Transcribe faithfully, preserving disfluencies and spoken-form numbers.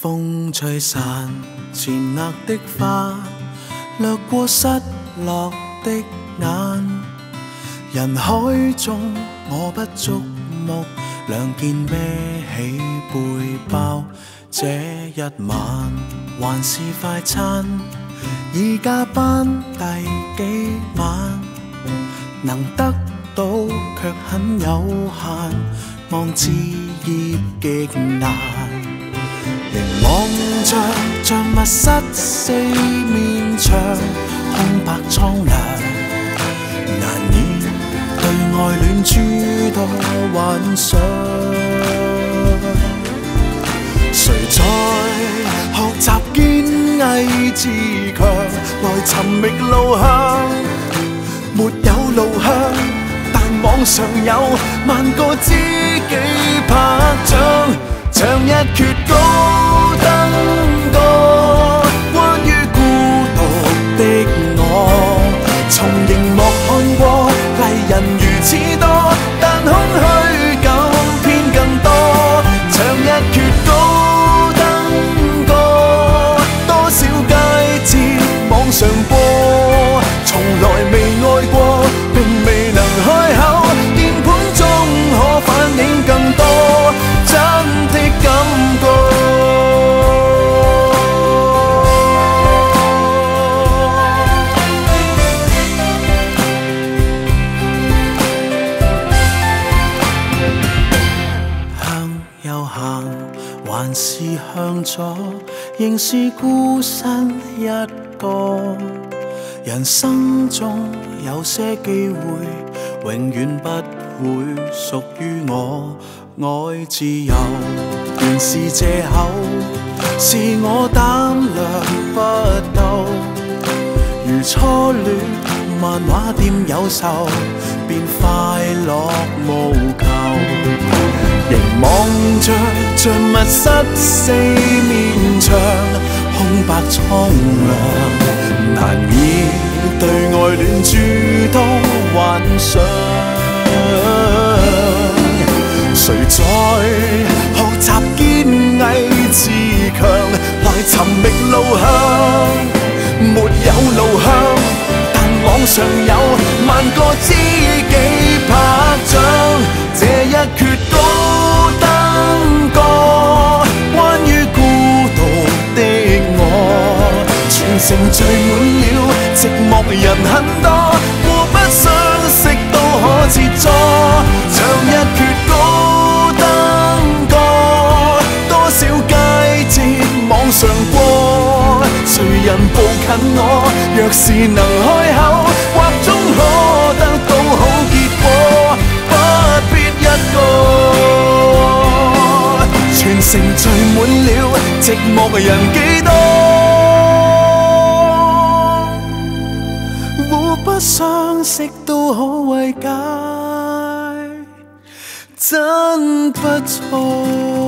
風吹散前額的花，掠過失落的眼。人海中我不矚目，兩肩孭起背包。這一晚還是快餐，已加班第幾晚，能得到卻很有限，望置業極難。凝望着像密室四面牆，空白蒼涼，難以對愛戀諸多幻想。誰在學習堅毅自強，來尋覓路向？沒有路向，但網上有萬個知己拍掌，像一闕高登過關於孤獨的我。從熒幕看過麗人如此多，但空虛感偏更多，像一闕高登過多少佳節網上播，從來未愛過並未能開口，鍵盤中可反映更多真的感覺。向右行還是向左，仍是孤身一個。人生中有些機會永遠不會屬於我，愛自由原是藉口，是我膽量不夠。如初戀漫畫店有售，便快樂無求。凝望着像密室四面牆，空白蒼涼，難以對愛戀諸多幻想。誰在學習堅毅自強，來尋覓路向？沒有路向，但網上有萬個知己拍掌，這一闕高登過關於孤獨的我。全城聚滿了寂寞人很多，互不相識都可切磋，像一闕高登過多少佳節網上過。誰人步近我？若是能開口，或終可得到好結果，不必一個。全城聚滿了寂寞人幾多？互不相識都可慰解，真不錯。